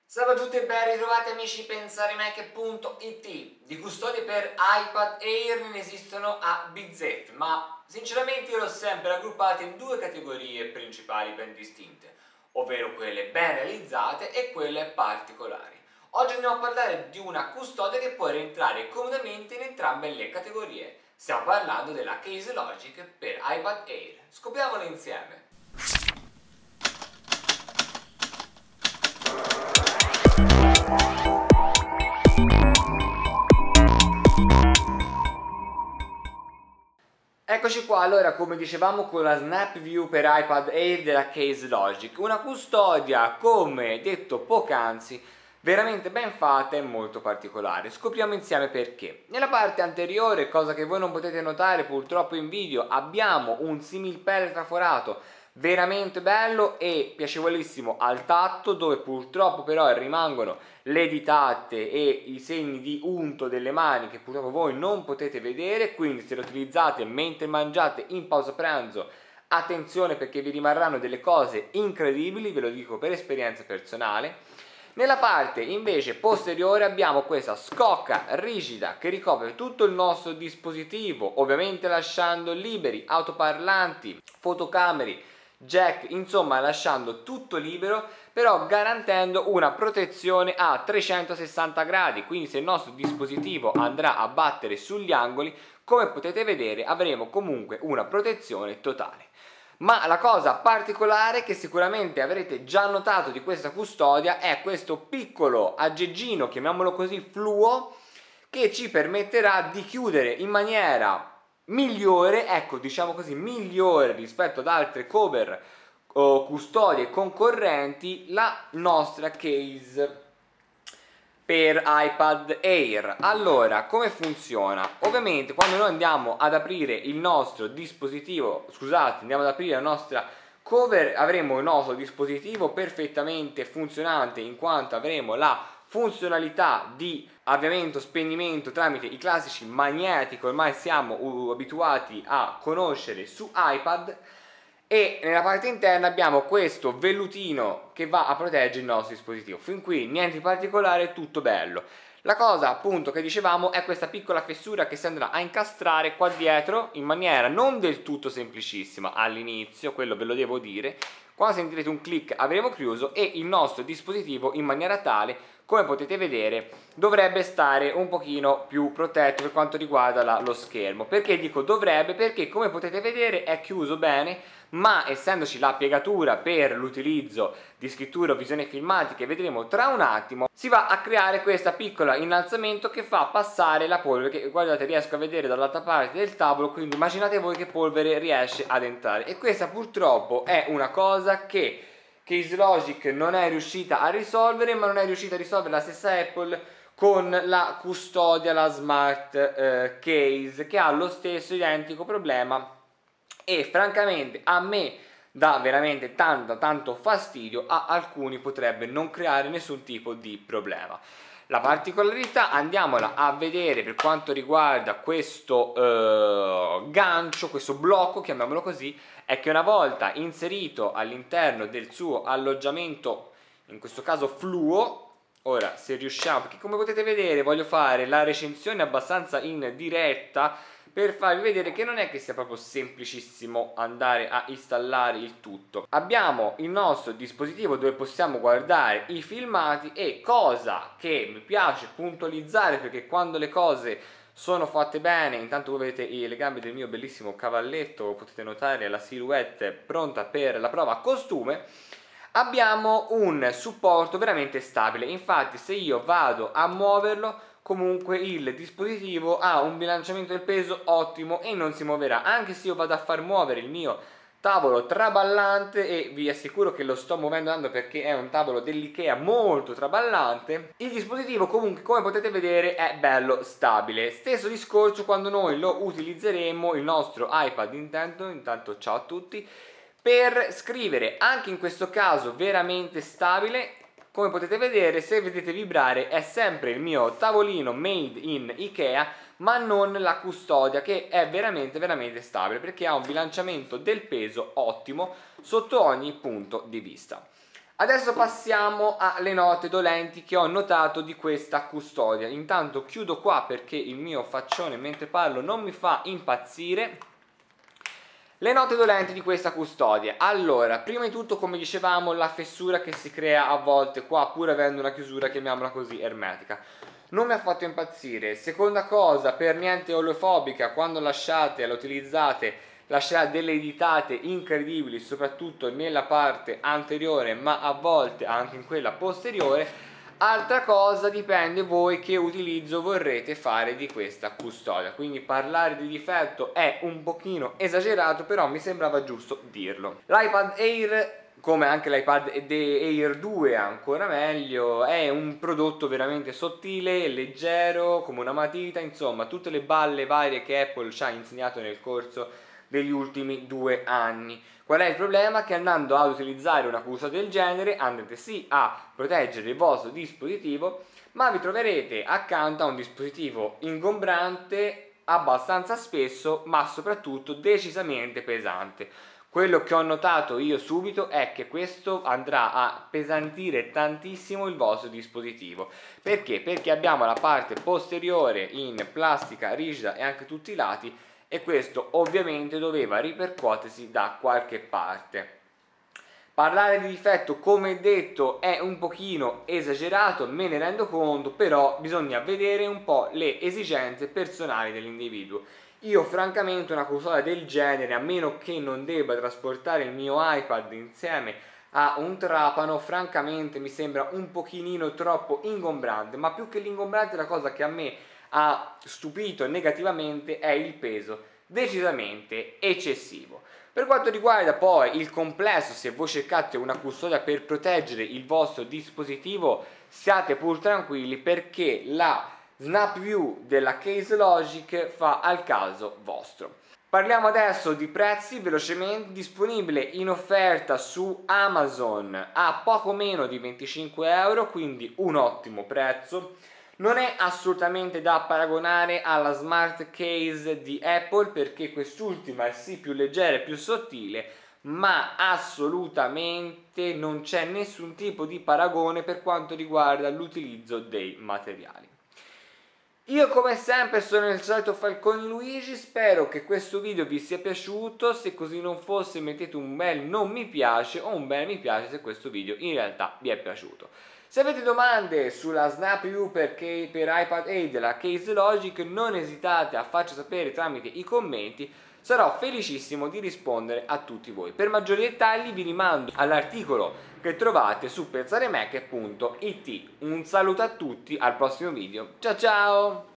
Salve a tutti e ben ritrovati amici PensariMac.it. Di custodie per iPad Air ne esistono a bizzeffe, ma sinceramente io l'ho sempre raggruppate in due categorie principali ben distinte, ovvero quelle ben realizzate e quelle particolari. Oggi andiamo a parlare di una custodia che può rientrare comodamente in entrambe le categorie. Stiamo parlando della Case Logic per iPad Air. Scopriamolo insieme. Eccoci qua, allora come dicevamo con la Snap View per iPad Air della Case Logic, una custodia come detto poc'anzi veramente ben fatta e molto particolare. Scopriamo insieme perché. Nella parte anteriore, cosa che voi non potete notare purtroppo in video, abbiamo un similpelle traforato veramente bello e piacevolissimo al tatto, dove purtroppo però rimangono le ditate e i segni di unto delle mani che purtroppo voi non potete vedere, quindi se lo utilizzate mentre mangiate in pausa pranzo attenzione perché vi rimarranno delle cose incredibili, ve lo dico per esperienza personale. Nella parte invece posteriore abbiamo questa scocca rigida che ricopre tutto il nostro dispositivo, ovviamente lasciando liberi autoparlanti, fotocamere, jack, insomma lasciando tutto libero, però garantendo una protezione a 360 gradi, quindi se il nostro dispositivo andrà a battere sugli angoli, come potete vedere avremo comunque una protezione totale. Ma la cosa particolare che sicuramente avrete già notato di questa custodia è questo piccolo aggeggino, chiamiamolo così, fluo, che ci permetterà di chiudere in maniera migliore, ecco diciamo così, migliore rispetto ad altre cover o custodie concorrenti la nostra case per iPad Air. Allora, come funziona? Ovviamente quando noi andiamo ad aprire il nostro dispositivo, scusate, andiamo ad aprire la nostra cover, avremo il nostro dispositivo perfettamente funzionante in quanto avremo la funzionalità di avviamento e spegnimento tramite i classici magneti che ormai siamo abituati a conoscere su iPad, e nella parte interna abbiamo questo vellutino che va a proteggere il nostro dispositivo. Fin qui niente di particolare, tutto bello. La cosa appunto che dicevamo è questa piccola fessura che si andrà a incastrare qua dietro in maniera non del tutto semplicissima all'inizio, quello ve lo devo dire. Quando sentirete un click avremo chiuso e il nostro dispositivo in maniera tale, come potete vedere, dovrebbe stare un pochino più protetto per quanto riguarda lo schermo. Perché dico dovrebbe? Perché come potete vedere è chiuso bene, ma essendoci la piegatura per l'utilizzo di scrittura o visione filmatica, vedremo tra un attimo, si va a creare questo piccolo innalzamento che fa passare la polvere, che guardate riesco a vedere dall'altra parte del tavolo, quindi immaginate voi che polvere riesce ad entrare, e questa purtroppo è una cosa che Case Logic non è riuscita a risolvere, ma non è riuscita a risolvere la stessa Apple con la custodia, la smart case, che ha lo stesso identico problema e francamente a me dà veramente tanto fastidio, a alcuni potrebbe non creare nessun tipo di problema. La particolarità andiamola a vedere per quanto riguarda questo gancio, questo blocco, chiamiamolo così, è che una volta inserito all'interno del suo alloggiamento, in questo caso fluo, ora se riusciamo, perché come potete vedere voglio fare la recensione abbastanza in diretta per farvi vedere che non è che sia proprio semplicissimo andare a installare il tutto. Abbiamo il nostro dispositivo dove possiamo guardare i filmati e, cosa che mi piace puntualizzare perché quando le cose sono fatte bene, intanto voi vedete le gambe del mio bellissimo cavalletto, potete notare la silhouette pronta per la prova a costume, abbiamo un supporto veramente stabile. Infatti se io vado a muoverlo comunque il dispositivo ha un bilanciamento del peso ottimo e non si muoverà, anche se io vado a far muovere il mio tavolo traballante, e vi assicuro che lo sto muovendo perché è un tavolo dell'Ikea molto traballante, il dispositivo comunque come potete vedere è bello stabile. Stesso discorso quando noi lo utilizzeremo, il nostro iPad intanto ciao a tutti, per scrivere, anche in questo caso veramente stabile. Come potete vedere, se vedete vibrare è sempre il mio tavolino made in Ikea, ma non la custodia, che è veramente stabile perché ha un bilanciamento del peso ottimo sotto ogni punto di vista. Adesso passiamo alle note dolenti che ho notato di questa custodia. Intanto chiudo qua perché il mio faccione mentre parlo non mi fa impazzire. Le note dolenti di questa custodia. Allora, prima di tutto, come dicevamo, la fessura che si crea a volte qua, pur avendo una chiusura, chiamiamola così, ermetica. Non mi ha fatto impazzire. Seconda cosa, per niente oleofobica, quando la utilizzate, lascerà delle ditate incredibili, soprattutto nella parte anteriore, ma a volte anche in quella posteriore. Altra cosa, dipende voi che utilizzo vorrete fare di questa custodia, quindi parlare di difetto è un pochino esagerato, però mi sembrava giusto dirlo. L'iPad Air, come anche l'iPad Air 2 ancora meglio, è un prodotto veramente sottile, leggero, come una matita, insomma tutte le balle varie che Apple ci ha insegnato nel corso degli ultimi 2 anni. Qual è il problema? Che andando ad utilizzare una custodia del genere andrete sì a proteggere il vostro dispositivo, ma vi troverete accanto a un dispositivo ingombrante abbastanza spesso, ma soprattutto decisamente pesante. Quello che ho notato io subito è che questo andrà a appesantire tantissimo il vostro dispositivo. Perché? Perché abbiamo la parte posteriore in plastica rigida e anche tutti i lati, e questo ovviamente doveva ripercuotersi da qualche parte. Parlare di difetto, come detto, è un pochino esagerato, me ne rendo conto, però bisogna vedere un po' le esigenze personali dell'individuo. Io francamente una consola del genere, a meno che non debba trasportare il mio iPad insieme a un trapano, francamente mi sembra un pochino troppo ingombrante, ma più che l'ingombrante la cosa che a me ha stupito negativamente è il peso, decisamente eccessivo. Per quanto riguarda poi il complesso, se voi cercate una custodia per proteggere il vostro dispositivo, siate pur tranquilli perché la Snap View della Case Logic fa al caso vostro. Parliamo adesso di prezzi velocemente. Disponibile in offerta su Amazon a poco meno di 25 euro, quindi un ottimo prezzo. Non è assolutamente da paragonare alla Smart Case di Apple perché quest'ultima è sì più leggera e più sottile, ma assolutamente non c'è nessun tipo di paragone per quanto riguarda l'utilizzo dei materiali. Io come sempre sono il solito Falcone Luigi, spero che questo video vi sia piaciuto, se così non fosse mettete un bel non mi piace o un bel mi piace se questo video in realtà vi è piaciuto. Se avete domande sulla Snap View per iPad Air della Case Logic non esitate a farci sapere tramite i commenti, sarò felicissimo di rispondere a tutti voi. Per maggiori dettagli vi rimando all'articolo che trovate su pensaremac.it. Un saluto a tutti, al prossimo video, ciao ciao!